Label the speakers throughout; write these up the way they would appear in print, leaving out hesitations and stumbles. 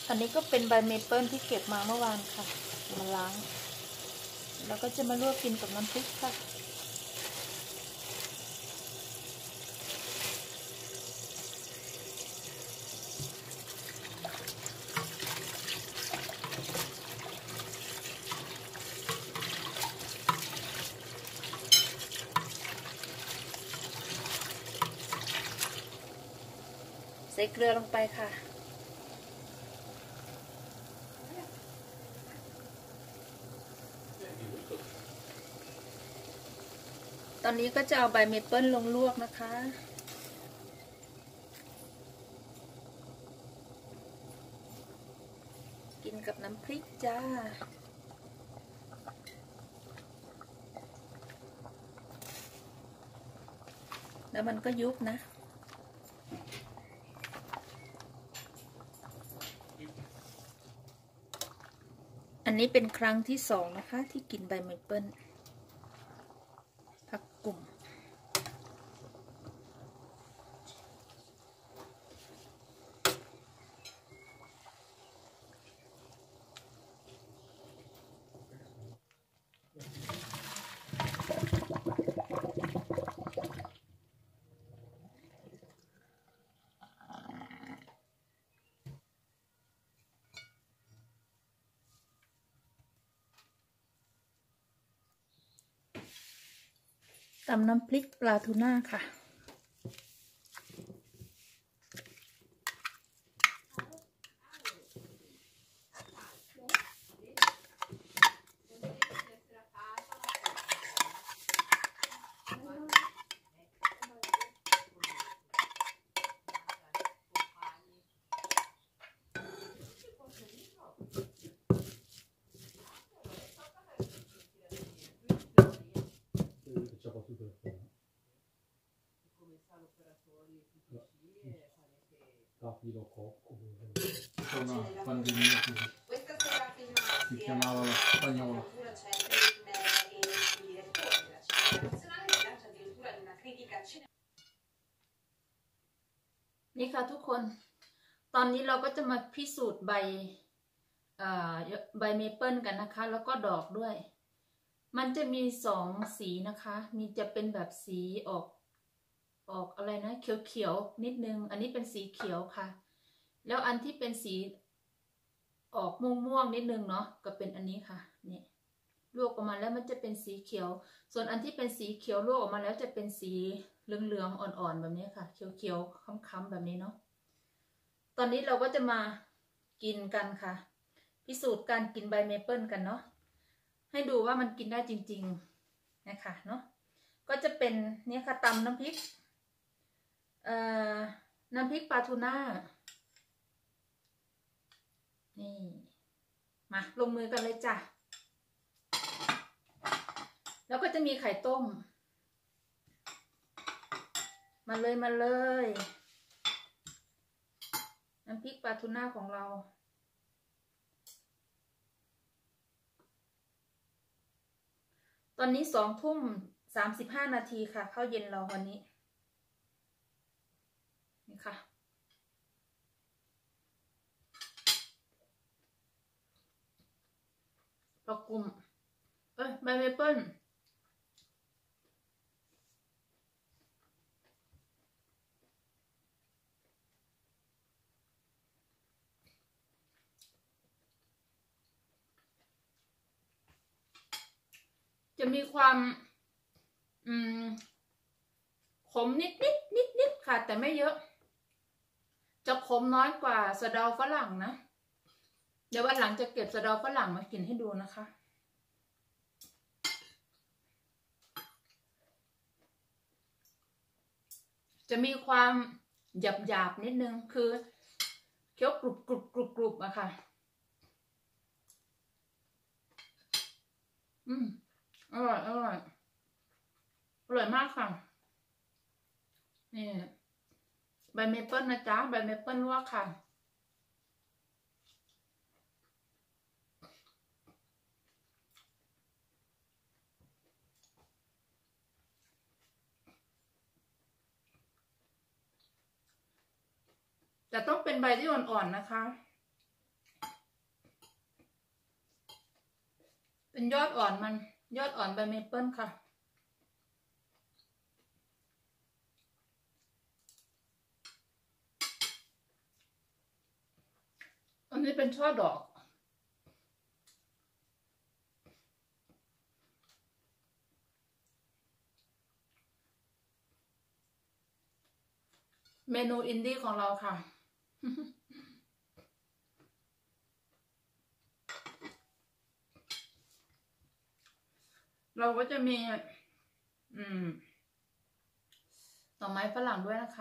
Speaker 1: อันนี้ก็เป็นใบเมเปิลที่เก็บมาเมื่อวานค่ะมาล้างแล้วก็จะมาลวกกินกับน้ำพริกค่ะใส่เกลือลงไปค่ะตอนนี้ก็จะเอาใบเมเปิลลงลวกนะคะกินกับน้ำพริกจ้าแล้วมันก็ยุบนะอันนี้เป็นครั้งที่2นะคะที่กินใบเมเปิลผักกุ่มตำน้ำพริกปลาทูน่าค่ะนี่ค่ะทุกคนตอนนี้เราก็จะมาพิสูจน์ใบเมเปิลกันนะคะแล้วก็ดอกด้วยมันจะมี2สีนะคะมีจะเป็นแบบสีออกอะไรนะเขียวๆนิดนึงอันนี้เป็นสีเขียวค่ะแล้วอันที่เป็นสีออกม่วงนิดนึงเนาะก็เป็นอันนี้ค่ะนี่ลวกออกมาแล้วมันจะเป็นสีเขียวส่วนอันที่เป็นสีเขียวลวกออกมาแล้วจะเป็นสีเหลืองๆอ่อนๆแบบนี้ค่ะเขียวๆค้ำๆแบบนี้เนาะตอนนี้เราก็จะมากินกันค่ะพิสูจน์การกินใบเมเปิลกันเนาะให้ดูว่ามันกินได้จริงๆนะคะเนาะก็จะเป็นเนี่ยค่ะตำน้ำพริกน้ำพริกปลาทูน่านี่มาลงมือกันเลยจ้ะแล้วก็จะมีไข่ต้มมาเลยน้ำพริกปลาทูน่าของเราตอนนี้20:35 นาทีค่ะเข้าเย็นเราวันนี้นี่ค่ะปลากุ่มใบเมเปิลจะมีความขมนิดค่ะแต่ไม่เยอะจะขมน้อยกว่าสะเดาฝรั่งนะเดี๋ยววันหลังจะเก็บสะเดาฝรั่งมากินให้ดูนะคะจะมีความหยาบนิดนึงคือเคี้ยวกรุบอะค่ะอร่อยมากค่ะนี่ใบเมเปิลนะจ๊ะใบเมเปิลลวกค่ะแต่ต้องเป็นใบที่อ่อนๆนะคะเป็นยอดอ่อนมันยอดอ่อนใบเมเปิลค่ะอันนี้เป็นช่อดอกเมนูอินดี้ของเราค่ะ เราก็จะมีหน่อไม้ฝรั่งด้วยนะคะ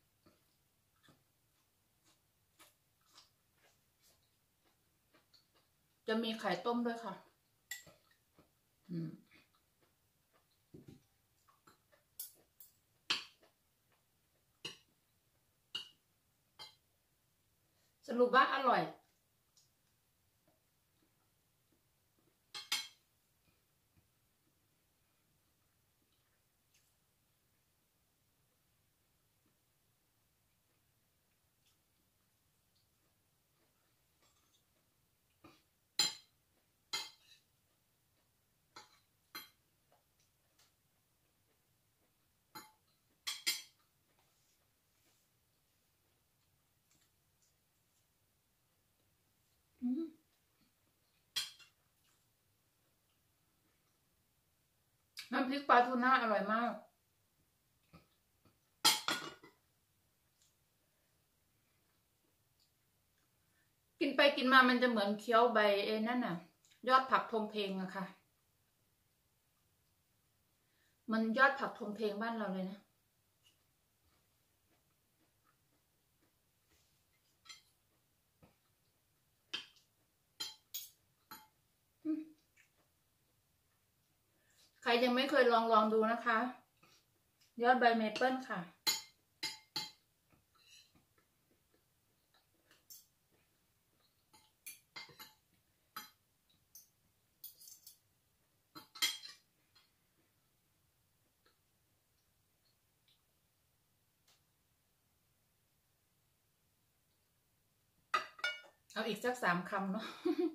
Speaker 1: จะมีไข่ต้มด้วยค่ะสรุปว่าอร่อยน้ำพริกปลาทูน่าอร่อยมากกินไปกินมามันจะเหมือนเคี้ยวใบนั่นน่ะยอดผักทงเพลงอะค่ะมันยอดผักทงเพลงบ้านเราเลยนะใครยังไม่เคยลองดูนะคะยอดใบเมเปิลค่ะเอาอีกสัก3 คำเนาะ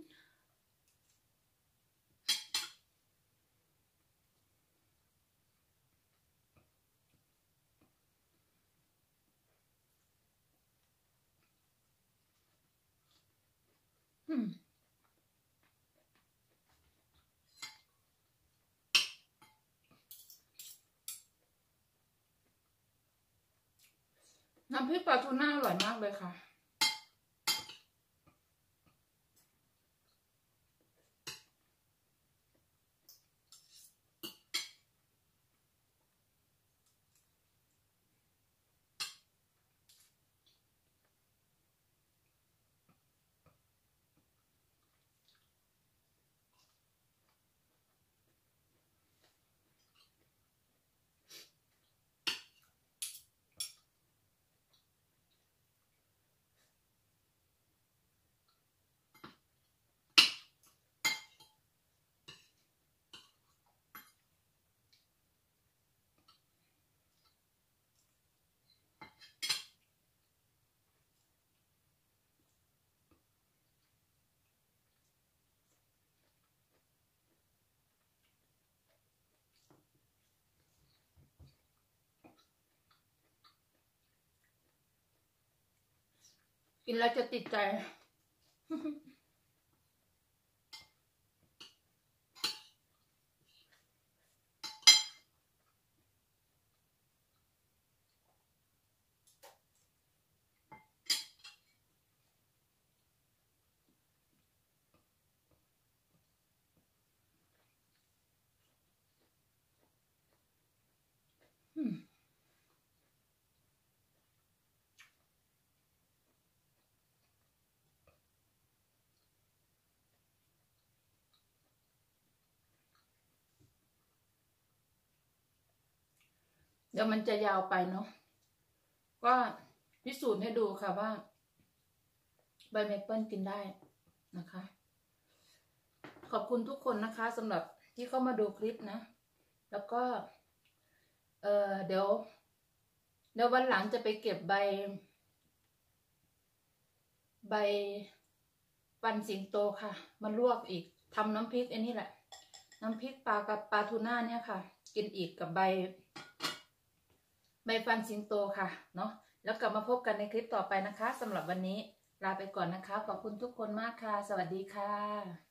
Speaker 1: น้ำพริกปลาทูน่าอร่อยมากเลยค่ะกินแล้วจะติดใจเดี๋ยวมันจะยาวไปเนาะก็พิสูจน์ให้ดูค่ะว่าใบเมเปิลกินได้นะคะขอบคุณทุกคนนะคะสำหรับที่เข้ามาดูคลิปนะแล้วก็เดี๋ยววันหลังจะไปเก็บใบฟันสิงโตค่ะมาลวกอีกทำน้ำพริกอันนี้แหละน้ำพริกปลากับปลาทูน่าเนี่ยค่ะ กินอีกกับใบฟันสิงโตค่ะเนาะแล้วกลับมาพบกันในคลิปต่อไปนะคะสำหรับวันนี้ลาไปก่อนนะคะขอบคุณทุกคนมากค่ะสวัสดีค่ะ